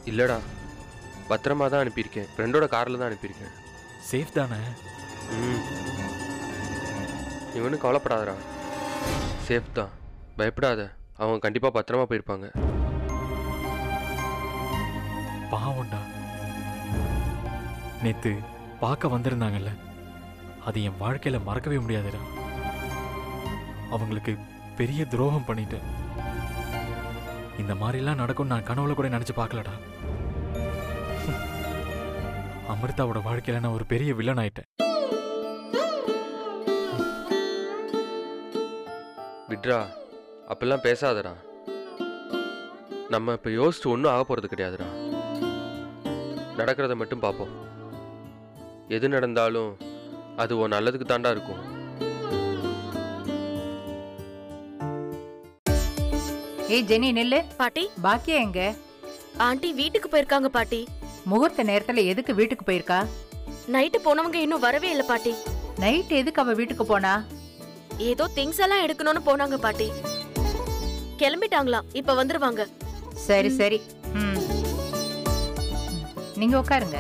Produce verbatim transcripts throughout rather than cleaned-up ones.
இல்லடா, பத்திரமா தான் அனுப்பியிருக்கேன். ஃப்ரெண்டோட காரில் தான் அனுப்பியிருக்கேன். சேஃப் தானே? ம், இவனும் கவலைப்படாதடா, சேஃப் தான், பயப்படாத. அவங்க கண்டிப்பாக பத்திரமா போயிருப்பாங்க. பாவம்டா, நேத்து பார்க்க வந்திருந்தாங்கல்ல, அது என் வாழ்க்கையில மறக்கவே முடியாதுடா. அவங்களுக்கு பெரிய துரோகம் பண்ணிட்டேன். இந்த மாதிரிலாம் நடக்கும் நான் கனவுல கூட நினைச்சு பார்க்கலடா. அமிர்தாவோட வாழ்க்கையில நான் ஒரு பெரிய வில்லன் ஆயிட்டேன். விட்ரா, அப்பெல்லாம் பேசாதடா. நம்ம இப்போ யோசிச்சு ஒன்றும் ஆக போகிறது கிடையாதுடா. நடக்கிறத மட்டும் பார்ப்போம். எது நடந்தாலும் அது உன் நல்லதுக்கு தாண்டா இருக்கும். ஏய் ஜெனி நெல்லு. பாட்டி, பாக்கியா எங்க? ஆண்டி வீட்டுக்கு போயிருக்காங்க பாட்டி. முகூர்த்த நேரத்துல எதுக்கு வீட்டுக்கு போயிருக்கா? நைட்டு போனவங்க இன்னும் வரவே இல்லை பாட்டி. நைட் எதுக்கு அவ வீட்டுக்கு போனா? ஏதோ திங்ஸ் எல்லாம் எடுக்கணும்னு போனாங்க பாட்டி. கிளம்பிட்டாங்களாம், இப்ப வந்துருவாங்க. சரி சரி. ம், நீங்க உட்காருங்க.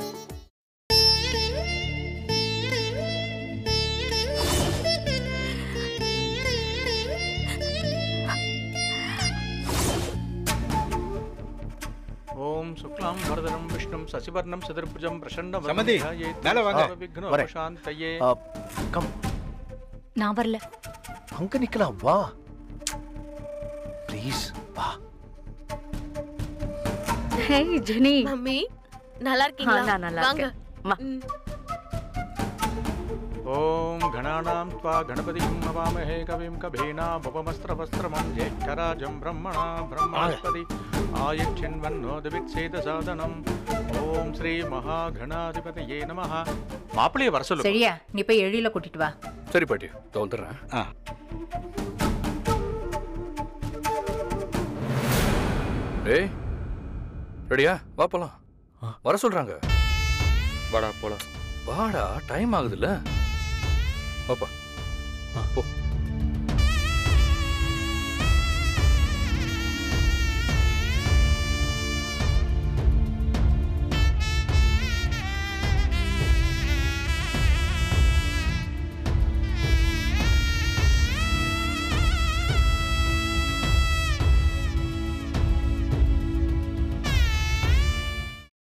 ஓம் சுக்லாம் வரதரம் விஷ்ணும் சசிவர்ணம் சதுர்புஜம் பிரசன்னம் சமதி மேல வாங்க. வரேன். சாந்தையே. கம். நான் வரல. அங்க நிக்கலாம், வா ப்ளீஸ் வா. ஹே ஜெனி. மம்மி நல்லா இருக்கீங்களா? நான் நல்லா இருக்கேன். இருக்கேன். ஓம் கணானாம் த்வா கணபதிம் நமாமஹே கவிம் கபீனா பவமஸ்திரவஸ்திரமம் ஜேஷ்டராஜம் பிரம்மணா பிரம்மணஸ்பதி ஆயுட்சின்வன்னோதவித்சேத சாதனம். ஓம் ஸ்ரீ மகா கணாதிபதியே நமஹ. மாப்பிள்ளைய வர சொல்லு. சரியா, நீ போய் எழில கூட்டிட்டு வா. சரி பாட்டி, வந்துடுறேன். ஏய் ரெடியா? வா போலாம். வர சொல்றாங்க. வாடா போலாம். வாடா, டைம் ஆகுதுல்ல. பாப்பா போ.